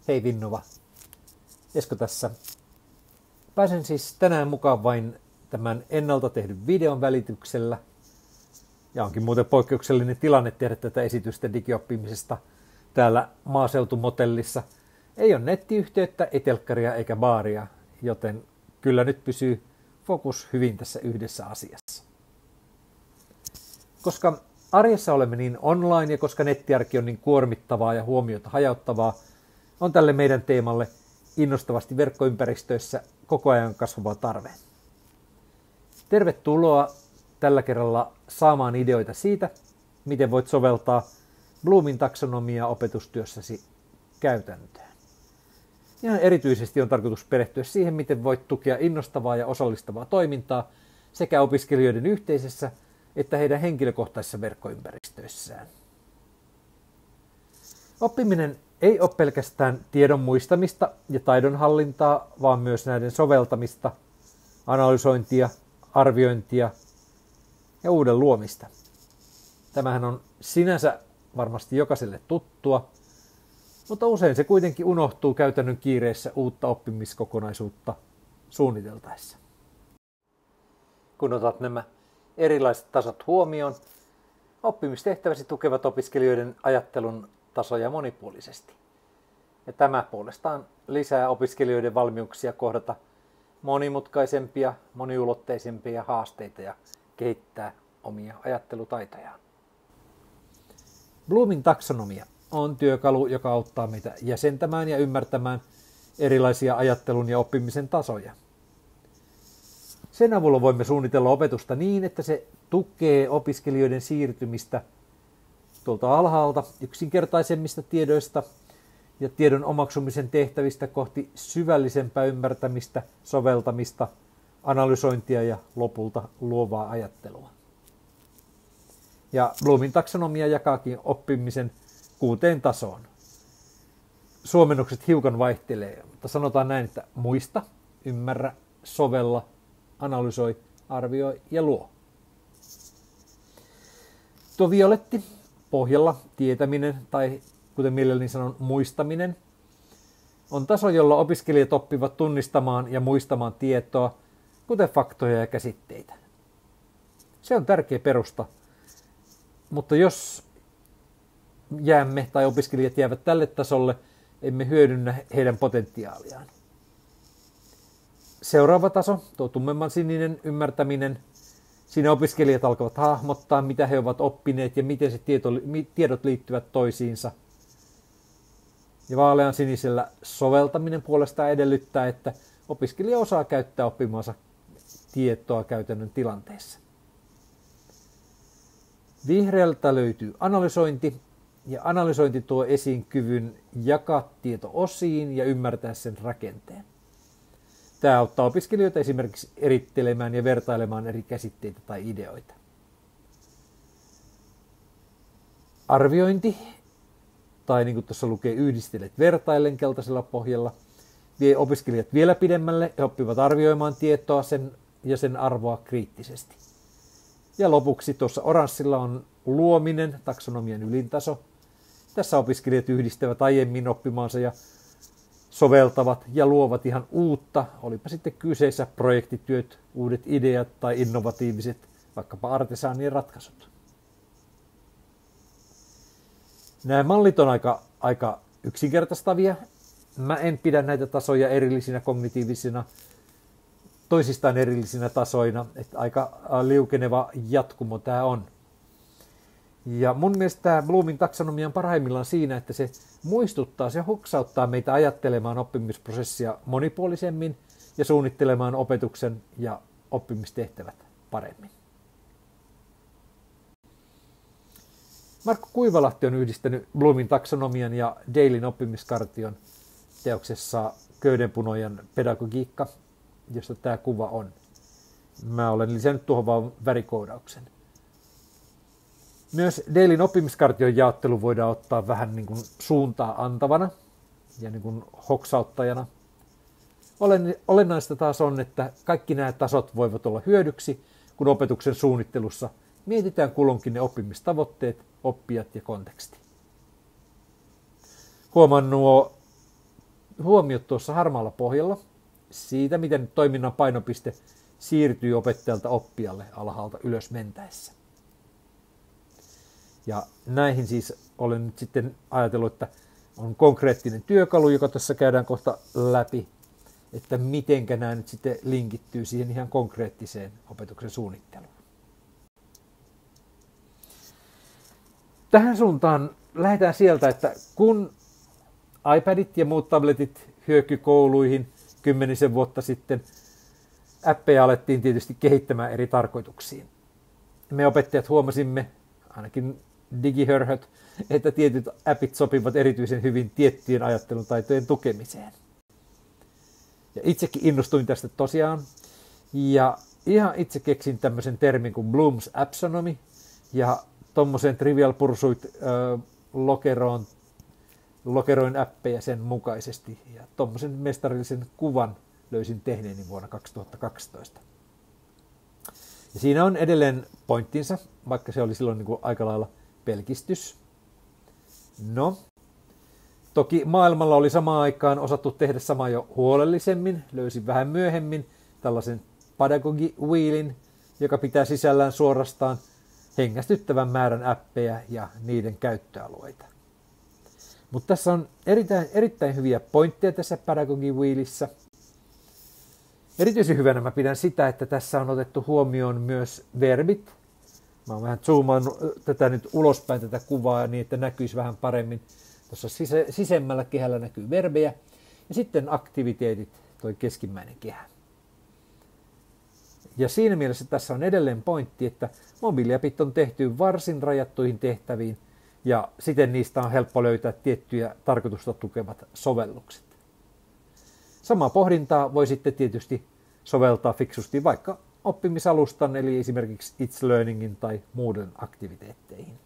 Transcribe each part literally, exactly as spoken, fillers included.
Hei Vinnova, Esko tässä. Pääsen siis tänään mukaan vain tämän ennalta tehdyn videon välityksellä. Ja onkin muuten poikkeuksellinen tilanne tehdä tätä esitystä digioppimisesta täällä maaseutumotellissa. Ei ole nettiyhteyttä, ei telkkaria eikä baaria, joten kyllä nyt pysyy fokus hyvin tässä yhdessä asiassa. Koska arjessa olemme niin online ja koska nettiarki on niin kuormittavaa ja huomiota hajauttavaa, on tälle meidän teemalle innostavasti verkkoympäristöissä koko ajan kasvava tarve. Tervetuloa tällä kerralla saamaan ideoita siitä, miten voit soveltaa Bloomin taksonomiaa opetustyössäsi käytäntöön. Ihan erityisesti on tarkoitus perehtyä siihen, miten voit tukea innostavaa ja osallistavaa toimintaa sekä opiskelijoiden yhteisessä että heidän henkilökohtaisissa verkkoympäristöissään. Oppiminen ei ole pelkästään tiedon muistamista ja taidonhallintaa, vaan myös näiden soveltamista, analysointia, arviointia ja uuden luomista. Tämähän on sinänsä varmasti jokaiselle tuttua, mutta usein se kuitenkin unohtuu käytännön kiireessä uutta oppimiskokonaisuutta suunniteltaessa. Kun otat nämä erilaiset tasot huomioon, oppimistehtäväsi tukevat opiskelijoiden ajattelun tasoja monipuolisesti. Ja tämä puolestaan lisää opiskelijoiden valmiuksia kohdata monimutkaisempia, moniulotteisempia haasteita ja kehittää omia ajattelutaitojaan. Bloomin taksonomia on työkalu, joka auttaa meitä jäsentämään ja ymmärtämään erilaisia ajattelun ja oppimisen tasoja. Sen avulla voimme suunnitella opetusta niin, että se tukee opiskelijoiden siirtymistä tuolta alhaalta yksinkertaisemmista tiedoista ja tiedon omaksumisen tehtävistä kohti syvällisempää ymmärtämistä, soveltamista, analysointia ja lopulta luovaa ajattelua. Ja Bloomin taksonomia jakaakin oppimisen kuuteen tasoon. Suomennokset hiukan vaihtelee, mutta sanotaan näin, että muista, ymmärrä, sovella, analysoi, arvioi ja luo. Tuo violetti, pohjalla tietäminen tai kuten mielelläni sanon muistaminen, on taso, jolla opiskelijat oppivat tunnistamaan ja muistamaan tietoa, kuten faktoja ja käsitteitä. Se on tärkeä perusta, mutta jos jäämme tai opiskelijat jäävät tälle tasolle, emme hyödynnä heidän potentiaaliaan. Seuraava taso, tuo tummemman sininen ymmärtäminen. Siinä opiskelijat alkavat hahmottaa, mitä he ovat oppineet ja miten se tieto, tiedot liittyvät toisiinsa. Ja vaalean sinisellä soveltaminen puolestaan edellyttää, että opiskelija osaa käyttää oppimansa tietoa käytännön tilanteessa. Vihreältä löytyy analysointi, ja analysointi tuo esiin kyvyn jakaa tieto osiin ja ymmärtää sen rakenteen. Tämä auttaa opiskelijoita esimerkiksi erittelemään ja vertailemaan eri käsitteitä tai ideoita. Arviointi, tai niin kuin tuossa lukee yhdistelet vertaillen keltaisella pohjalla, vie opiskelijat vielä pidemmälle ja oppivat arvioimaan tietoa sen ja sen arvoa kriittisesti. Ja lopuksi tuossa oranssilla on luominen, taksonomian ylintaso. Tässä opiskelijat yhdistävät aiemmin oppimaansa ja soveltavat ja luovat ihan uutta, olipa sitten kyseessä projektityöt, uudet ideat tai innovatiiviset, vaikkapa artesaanien ratkaisut. Nämä mallit on aika, aika yksinkertaistavia. Mä en pidä näitä tasoja erillisinä kognitiivisina, toisistaan erillisinä tasoina, että aika liukeneva jatkumo tämä on. Ja mun mielestä tämä Bloomin taksonomia on parhaimmillaan siinä, että se muistuttaa, se hoksauttaa meitä ajattelemaan oppimisprosessia monipuolisemmin ja suunnittelemaan opetuksen ja oppimistehtävät paremmin. Markku Kuivalahti on yhdistänyt Bloomin taksonomian ja Dalin oppimiskartion teoksessa Köydenpunojan pedagogiikka, josta tämä kuva on. Mä olen lisännyt tuohon vaan värikoodauksen. Myös Dalin oppimiskartion jaottelu voidaan ottaa vähän niin kuin suuntaa antavana ja niin kuin hoksauttajana. Olennaista taas on, että kaikki nämä tasot voivat olla hyödyksi, kun opetuksen suunnittelussa mietitään kulloinkin ne oppimistavoitteet, oppijat ja konteksti. Huomaan nuo huomiot tuossa harmaalla pohjalla siitä, miten toiminnan painopiste siirtyy opettajalta oppijalle alhaalta ylös mentäessä. Ja näihin siis olen nyt sitten ajatellut, että on konkreettinen työkalu, joka tässä käydään kohta läpi, että mitenkä nämä nyt sitten linkittyy siihen ihan konkreettiseen opetuksen suunnitteluun. Tähän suuntaan lähdetään sieltä, että kun iPadit ja muut tabletit hyöky kouluihin kymmenisen vuotta sitten, appeja alettiin tietysti kehittämään eri tarkoituksiin. Me opettajat huomasimme, ainakin digihörhöt, että tietyt appit sopivat erityisen hyvin tiettyjen ajattelun taitojen tukemiseen. Ja itsekin innostuin tästä tosiaan. Ja ihan itse keksin tämmöisen termin kuin Bloom's Appsonomy. Ja tommosen Trivial Pursuit äh, lokeroon, lokeroin appeja sen mukaisesti. Ja tommosen mestarillisen kuvan löysin tehneeni vuonna kaksituhattakaksitoista. Ja siinä on edelleen pointtinsa, vaikka se oli silloin niin kuin aika lailla pelkistys. No, toki maailmalla oli samaan aikaan osattu tehdä samaa jo huolellisemmin. Löysin vähän myöhemmin tällaisen Pedagogy Wheelin, joka pitää sisällään suorastaan hengästyttävän määrän appeja ja niiden käyttöalueita. Mutta tässä on erittäin, erittäin hyviä pointteja tässä Pedagogy Wheelissä. Erityisen hyvänä mä pidän sitä, että tässä on otettu huomioon myös verbit. Mä oon vähän zoomannut tätä nyt ulospäin tätä kuvaa niin, että näkyisi vähän paremmin. Tuossa sise- sisemmällä kehällä näkyy verbejä ja sitten aktiviteetit, toi keskimmäinen kehä. Ja siinä mielessä tässä on edelleen pointti, että mobiiliapit on tehty varsin rajattuihin tehtäviin ja siten niistä on helppo löytää tiettyjä tarkoitusta tukevat sovellukset. Samaa pohdintaa voi sitten tietysti soveltaa fiksusti vaikka oppimisalustan, eli esimerkiksi It's Learningin tai muuden aktiviteetteihin.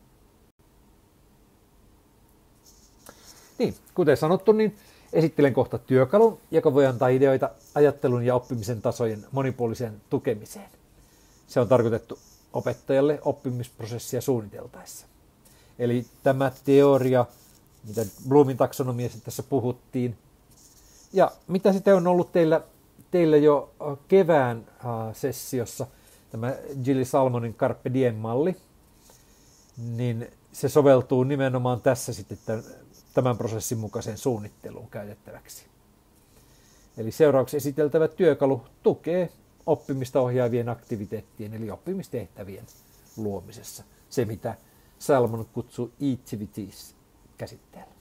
Niin, kuten sanottu, niin esittelen kohta työkalun, joka voi antaa ideoita ajattelun ja oppimisen tasojen monipuoliseen tukemiseen. Se on tarkoitettu opettajalle oppimisprosessia suunniteltaessa. Eli tämä teoria, mitä Bloomin taksonomiassa tässä puhuttiin, ja mitä sitten on ollut teillä, teillä jo kevään uh, sessiossa, tämä Gilly Salmonin Carpe Diem-malli, niin se soveltuu nimenomaan tässä sitten tämän, tämän prosessin mukaiseen suunnitteluun käytettäväksi. Eli seuraavaksi esiteltävä työkalu tukee oppimista ohjaavien aktiviteettien eli oppimistehtävien luomisessa. Se, mitä Salmon kutsuu activities käsitteellä.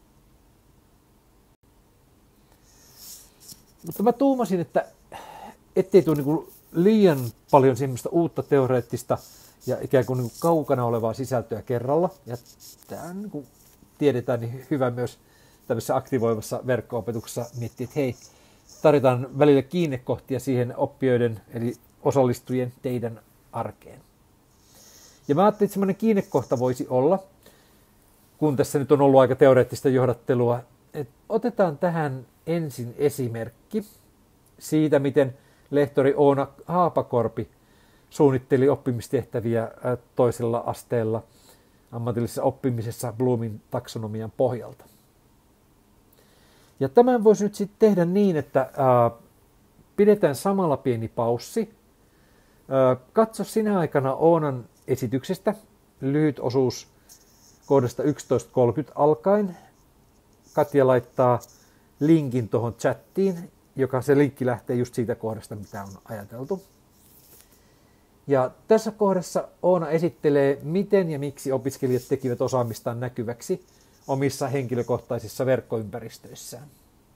Mutta mä tuumasin, että ettei tule niin liian paljon semmoista uutta teoreettista ja ikään kuin, niin kuin kaukana olevaa sisältöä kerralla. Ja tämä niin kuin tiedetään niin hyvä myös tämmöisessä aktivoivassa verkko-opetuksessa miettiä, että hei, tarvitaan välillä kiinnekohtia siihen oppijoiden eli osallistujien teidän arkeen. Ja mä ajattelin, että semmoinen kiinnekohta voisi olla, kun tässä nyt on ollut aika teoreettista johdattelua, että otetaan tähän ensin esimerkki siitä, miten lehtori Oona Haapakorpi suunnitteli oppimistehtäviä toisella asteella ammatillisessa oppimisessa Bloomin taksonomian pohjalta. Ja tämän voisi nyt sitten tehdä niin, että ää, pidetään samalla pieni paussi. Ää, katso sinä aikana Oonan esityksestä lyhyt osuus kohdasta yksitoista kolmekymmentä alkaen. Katja laittaa linkin tuohon chattiin, joka se linkki lähtee just siitä kohdasta, mitä on ajateltu. Ja tässä kohdassa Oona esittelee, miten ja miksi opiskelijat tekivät osaamistaan näkyväksi omissa henkilökohtaisissa verkkoympäristöissään.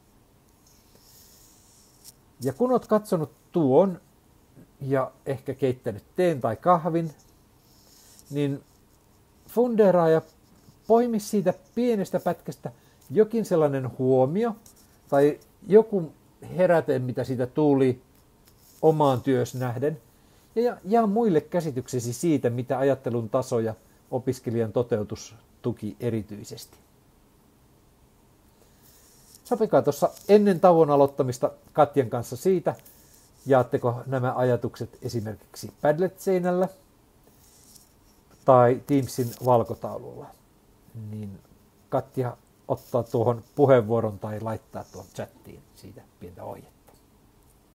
Ja kun olet katsonut tuon ja ehkä keittänyt teen tai kahvin, niin fundeeraa ja poimi siitä pienestä pätkästä jokin sellainen huomio tai joku heräte, mitä siitä tuli omaan työs nähden, ja jaa muille käsityksesi siitä, mitä ajattelun taso ja opiskelijan toteutus tuki erityisesti. Sopikaa tuossa ennen tauon aloittamista Katjan kanssa siitä, jaatteko nämä ajatukset esimerkiksi Padlet-seinällä tai Teamsin valkotaululla. Niin Katja ottaa tuohon puheenvuoron tai laittaa tuon chattiin siitä pientä ohjetta.